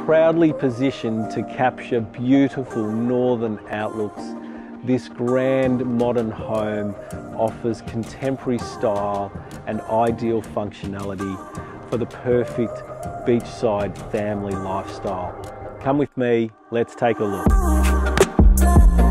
proudly positioned to capture beautiful northern outlooks, this grand modern home offers contemporary style and ideal functionality for the perfect beachside family lifestyle. Come with me, let's take a look.